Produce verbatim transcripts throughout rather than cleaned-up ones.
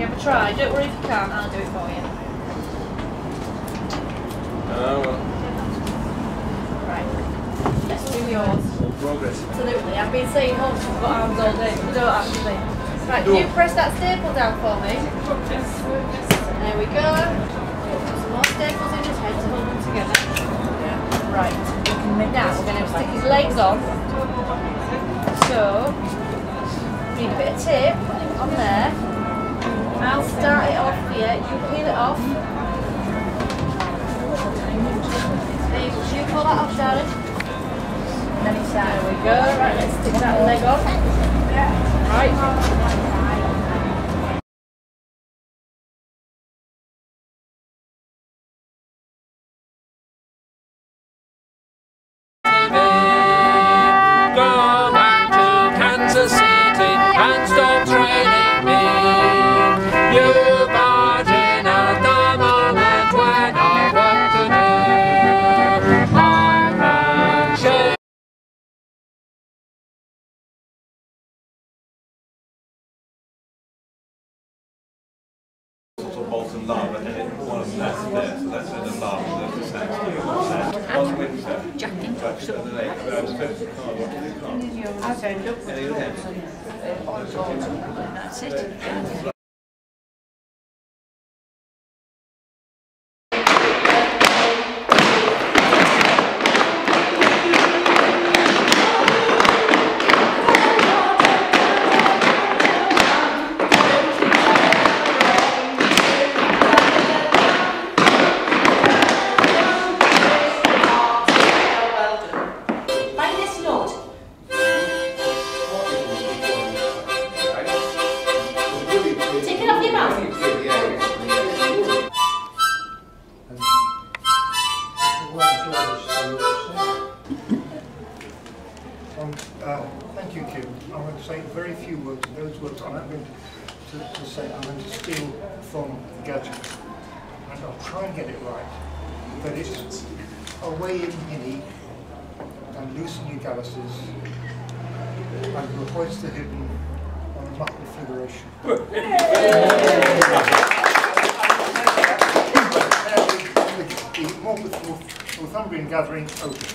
you have a try? Don't worry if you can't, I'll do it for you. Oh well. Right. Let's do yours. Progress. Absolutely. I've been saying horses have got arms all day, but they don't actually. Right, can you press that staple down for me? There we go. Put some more staples in his head to hold them together. Right. Now we're going to stick his legs on. So, need a bit of tape on there. I'll start it off here. You peel it off. There you pull that off, darling. Then it's there we go. Right, let's stick that leg on. Right. Go back to Kansas City and stop training me. You barge in at the moment when I want to do. I'm anxious. Bolt and lava, and it, one of them that's there, so that's in the lava, there's the sand. One wind set. Jacking. That's it. That's it. Um, uh, thank you, Kim. I'm going to say very few words. Those words I'm not going to, to, to say. I'm going to steal from the gadget, and I'll try and get it right. But it's away in Hinny, and loosen your galluses, and we'll hoist the hidden on a muffled figuration. The Morpeth Northumbrian Gathering open.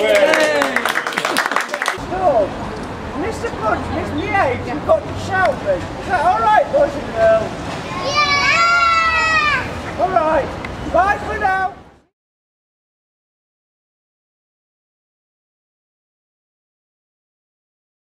Lord, Mister Punch, Miss Meade, you've got to shout me. Is that alright, boys and girls? Yeah! Alright, bye for now.